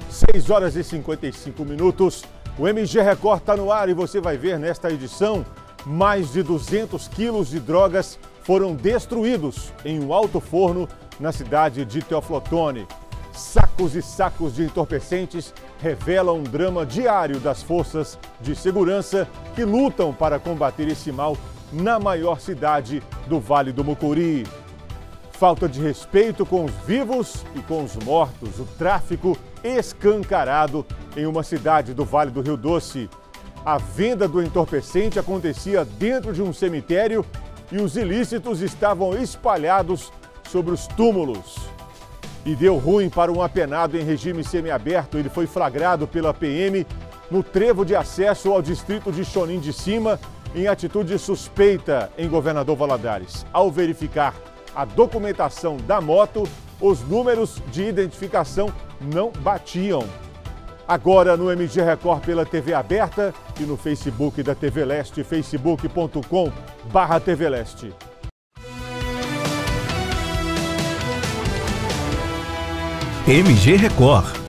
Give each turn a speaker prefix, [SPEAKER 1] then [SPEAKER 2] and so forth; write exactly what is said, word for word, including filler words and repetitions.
[SPEAKER 1] seis horas e cinquenta e cinco minutos. O M G Record está no ar e você vai ver nesta edição mais de duzentos quilos de drogas foram destruídos em um alto forno na cidade de Teófilo Otoni. Sacos e sacos de entorpecentes revelam um drama diário das forças de segurança que lutam para combater esse mal na maior cidade do Vale do Mucuri. Falta de respeito com os vivos e com os mortos, o tráfico escancarado em uma cidade do Vale do Rio Doce. A venda do entorpecente acontecia dentro de um cemitério e os ilícitos estavam espalhados sobre os túmulos. E deu ruim para um apenado em regime semiaberto. Ele foi flagrado pela P M no trevo de acesso ao distrito de Chonim de Cima em atitude suspeita em Governador Valadares. Ao verificar a documentação da moto, os números de identificação não batiam. Agora no M G Record pela T V aberta e no Facebook da T V Leste, facebook ponto com barra T V Leste.
[SPEAKER 2] M G Record,